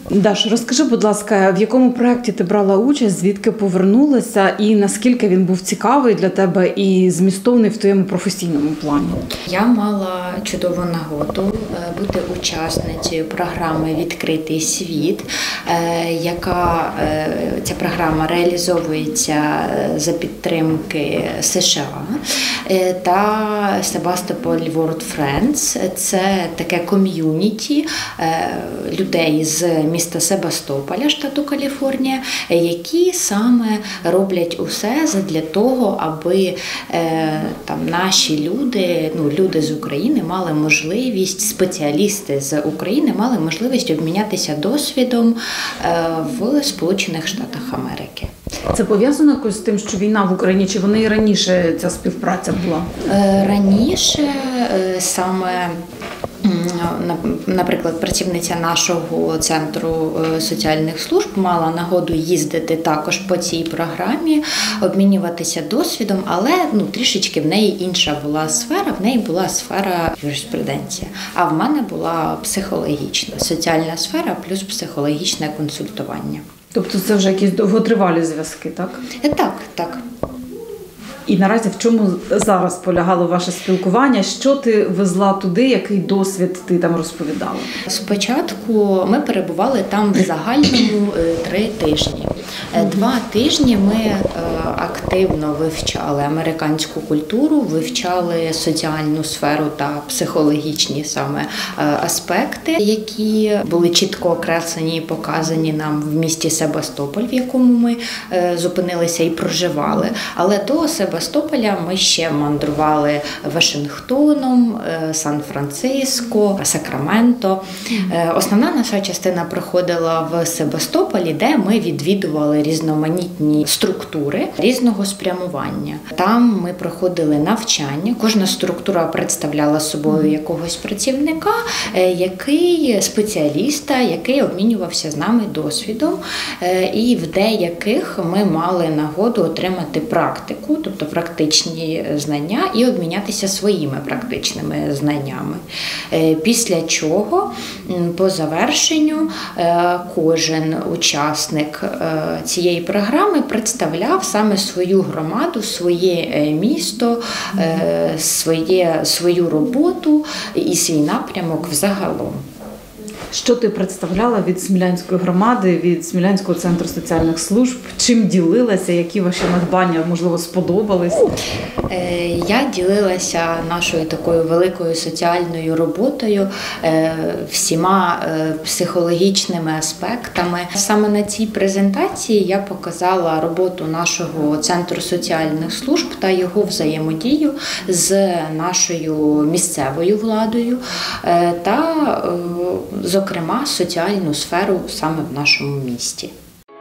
Даш, розкажи, будь ласка, в якому проєкті ти брала участь, звідки повернулася і наскільки він був цікавий для тебе і змістовний в твоєму професійному плані? Я мала чудову нагоду бути учасницею програми «Відкритий світ», яка ця програма реалізовується за підтримки США та Sebastopol World Friends. Це таке ком'юніті людей з міста Себастополя, штату Каліфорнія, які саме роблять усе для того, аби наші люди з України мали можливість, спеціалісти з України мали можливість обмінятися досвідом в Сполучених Штатах Америки. Це пов'язано якось з тим, що війна в Україні, чи вони і раніше ця співпраця була? Раніше саме, наприклад, працівниця нашого центру соціальних служб мала нагоду їздити також по цій програмі, обмінюватися досвідом, але трішечки в неї інша була сфера, в неї була сфера юриспруденція, а в мене була психологічна, соціальна сфера плюс психологічне консультування. Тобто це вже якісь довготривалі зв'язки, так? Так. І наразі в чому зараз полягало ваше спілкування? Що ти везла туди, який досвід ти там розповідала? Спочатку ми перебували там в загальному 3 тижні. 2 тижні ми активно вивчали американську культуру, вивчали соціальну сферу та психологічні саме аспекти, які були чітко окреслені і показані нам в місті Себастополь, в якому ми зупинилися і проживали. Але до Себастополя ми ще мандрували Вашингтоном, Сан-Франциско, Сакраменто. Основна наша частина проходила в Себастополі, де ми відвідували різноманітні структури різного спрямування. Там ми проходили навчання. Кожна структура представляла собою якогось працівника, спеціаліста, який обмінювався з нами досвідом. І в деяких ми мали нагоду отримати практику, тобто практичні знання, і обмінятися своїми практичними знаннями. Після чого по завершенню кожен учасник цієї програми представляв саме свою громаду, своє місто, свою роботу і свій напрямок взагалом. Що ти представляла від Смілянської громади, від Смілянського центру соціальних служб? Чим ділилася? Які ваші надбання, можливо, сподобались? Я ділилася нашою такою великою соціальною роботою, всіма психологічними аспектами. Саме на цій презентації я показала роботу нашого центру соціальних служб та його взаємодію з нашою місцевою владою та, зокрема, соціальну сферу саме в нашому місті.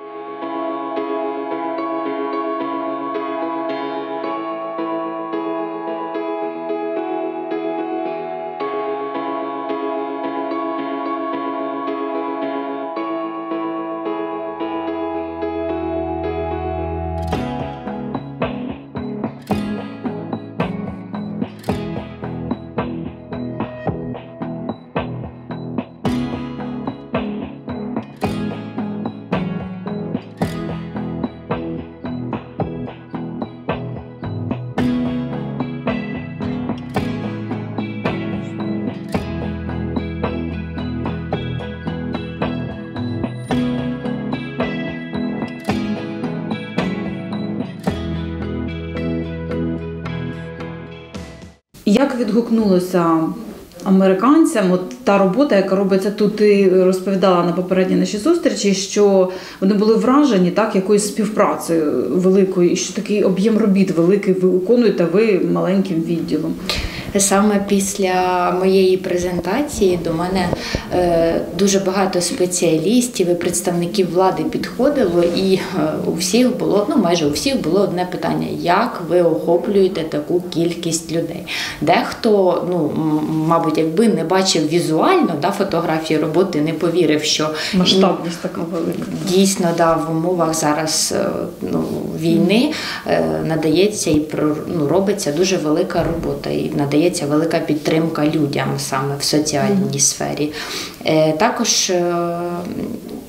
Як відгукнулося американцям та робота, яка робиться тут? Ти розповідала на попередній нашій зустрічі, що вони були вражені якоюсь співпрацею великою, і що такий об'єм робіт великий ви виконуєте ви маленьким відділом. Саме після моєї презентації до мене дуже багато спеціалістів і представників влади підходило, і у всіх було, майже у всіх було одне питання: як ви охоплюєте таку кількість людей? Дехто, мабуть, якби не бачив візуально фотографії роботи, не повірив, що масштабність така велика. Дійсно, в умовах зараз війни надається і робиться дуже велика робота, і надається велика підтримка людям саме в соціальній сфері. Також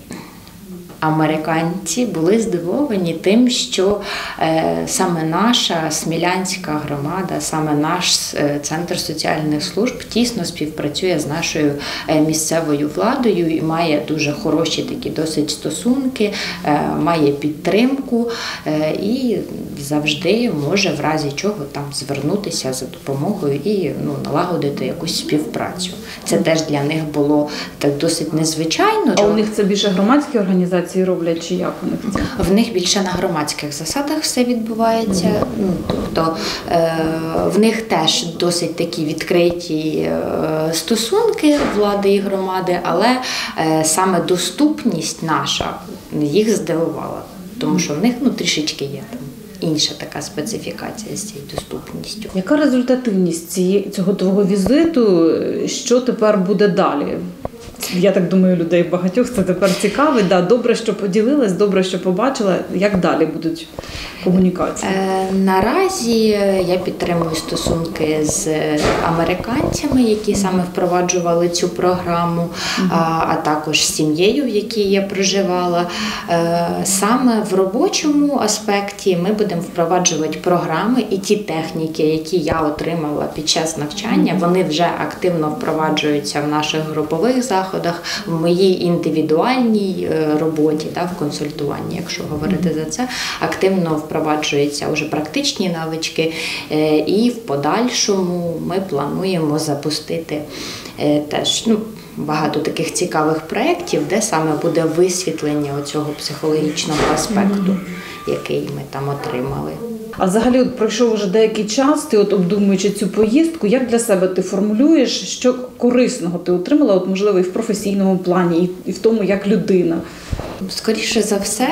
американці були здивовані тим, що саме наша Смілянська громада, саме наш центр соціальних служб тісно співпрацює з нашою місцевою владою і має дуже хороші такі досить стосунки, має підтримку і завжди може в разі чого там звернутися за допомогою і налагодити якусь співпрацю. Це теж для них було так досить незвичайно. А у них це більше громадські організації роблять, чи як у них це? В них більше на громадських засадах все відбувається. Тобто в них теж досить такі відкриті стосунки влади і громади, але саме доступність наша їх здивувала, тому що в них трішечки є там інша така специфікація з цією доступністю. Яка результативність цього твого візиту? Що тепер буде далі? Я так думаю, людей багатьох це тепер цікавить. Да, добре, що поділилась, добре, що побачила. Як далі будуть комунікації? Наразі я підтримую стосунки з американцями, які саме впроваджували цю програму, а також з сім'єю, в якій я проживала. Саме в робочому аспекті ми будемо впроваджувати програми і ті техніки, які я отримала під час навчання, вони вже активно впроваджуються в наших групових заходах, в моїй індивідуальній роботі, в консультуванні, якщо говорити за це, активно впроваджуються вже практичні навички, і в подальшому ми плануємо запустити теж багато таких цікавих проєктів, де саме буде висвітлення цього психологічного аспекту, який ми там отримали. А взагалі, пройшов вже деякий час, ти обдумуючи цю поїздку, як для себе ти формулюєш, що корисного ти отримала, можливо, і в професійному плані, і в тому, як людина? Скоріше за все,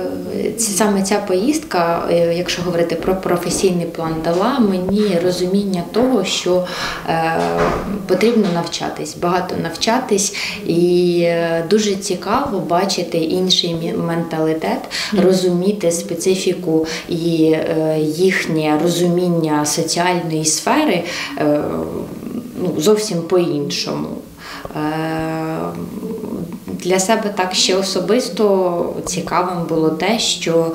саме ця поїздка, якщо говорити про професійний план, дала мені розуміння того, що потрібно навчатись, багато навчатись, і дуже цікаво бачити інший менталітет, розуміти специфіку і їхнє розуміння соціальної сфери зовсім по-іншому. Для себе так ще особисто цікавим було те, що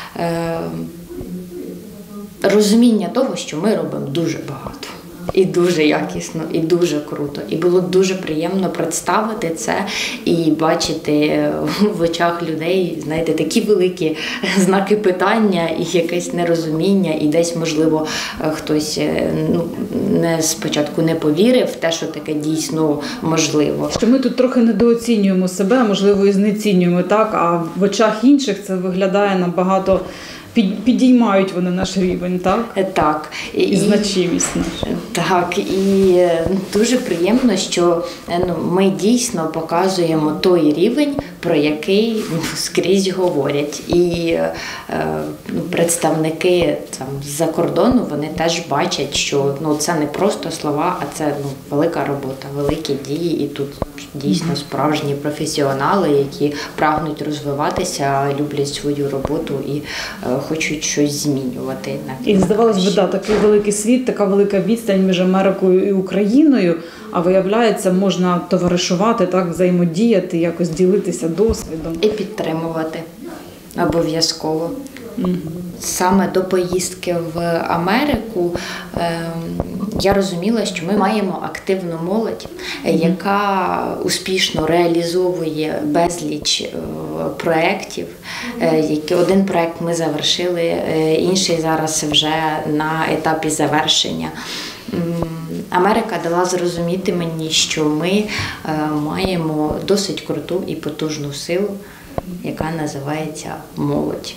розуміння того, що ми робимо дуже багато. І дуже якісно, і дуже круто. І було дуже приємно представити це і бачити в очах людей, знаєте, такі великі знаки питання і якесь нерозуміння, і десь, можливо, хтось спочатку не повірив в те, що таке дійсно можливо. Що ми тут трохи недооцінюємо себе, можливо, і знецінюємо, так, а в очах інших це виглядає набагато... Підіймають вони наш рівень, так? Так. І значимість нашу. Так, і дуже приємно, що ми дійсно показуємо той рівень, про який скрізь говорять. І представники з-за кордону, вони теж бачать, що це не просто слова, а це велика робота, великі дії. І тут дійсно справжні професіонали, які прагнуть розвиватися, люблять свою роботу і хочуть щось змінювати. І здавалось би, такий великий світ, така велика відстань між Америкою і Україною, а виявляється, можна товаришувати, так, взаємодіяти, якось ділитися досвідом. І підтримувати обов'язково. Саме до поїздки в Америку я розуміла, що ми маємо активну молодь, яка успішно реалізовує безліч проєктів. Один проєкт ми завершили, інший зараз вже на етапі завершення. Америка дала зрозуміти мені, що ми маємо досить круту і потужну силу, яка називається молодь.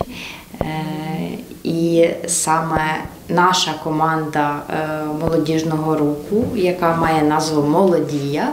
І саме наша команда молодіжного руху, яка має назву «Молодія»,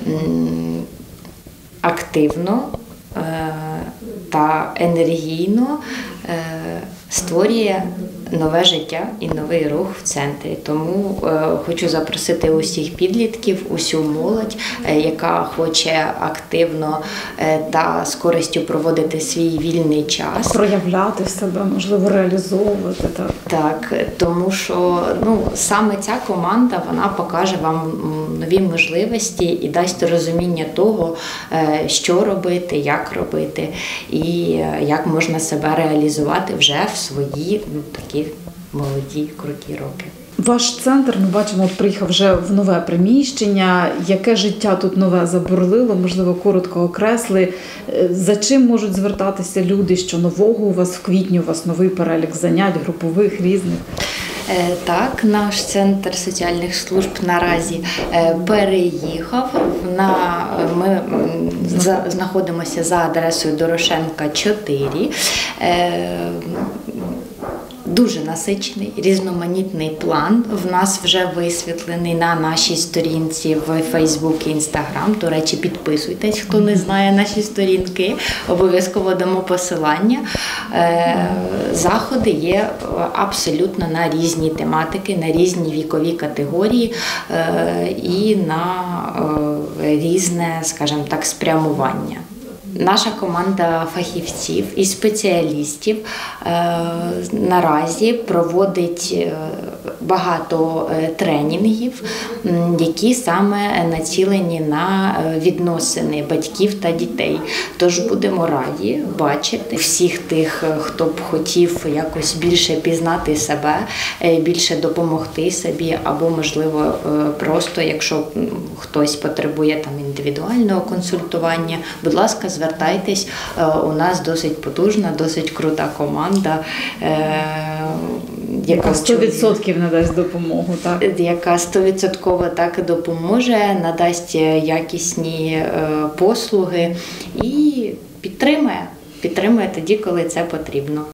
активно та енергійно створює нове життя і новий рух в центрі. Тому хочу запросити усіх підлітків, усю молодь, яка хоче активно та з користю проводити свій вільний час. Проявляти себе, можливо, реалізовувати. Так, тому що саме ця команда, вона покаже вам нові можливості і дасть розуміння того, що робити, як робити і як можна себе реалізувати вже в свої такі молоді, круті роки. Ваш центр, ми бачимо, приїхав вже в нове приміщення. Яке життя тут нове забурлило? Можливо, коротко окресли. За чим можуть звертатися люди? Що нового у вас в квітні? У вас новий перелік занять, групових, різних? Так, наш центр соціальних служб наразі переїхав. Ми знаходимося за адресою Дорошенка, 4. Дуже насичений, різноманітний план. В нас вже висвітлений на нашій сторінці в Facebook і Instagram. До речі, підписуйтесь, хто не знає наші сторінки. Обов'язково дамо посилання. Заходи є абсолютно на різні тематики, на різні вікові категорії і на різне, скажімо так, спрямування. Наша команда фахівців і спеціалістів наразі проводить багато тренінгів, які саме націлені на відносини батьків та дітей. Тож будемо раді бачити всіх тих, хто б хотів якось більше пізнати себе, більше допомогти собі, або, можливо, просто, якщо хтось потребує там індивідуального консультування, будь ласка, звертайтесь, у нас досить потужна, досить крута команда, яка 100% надасть допомогу, так? Яка 100% так допоможе, надасть якісні послуги і підтримує тоді, коли це потрібно.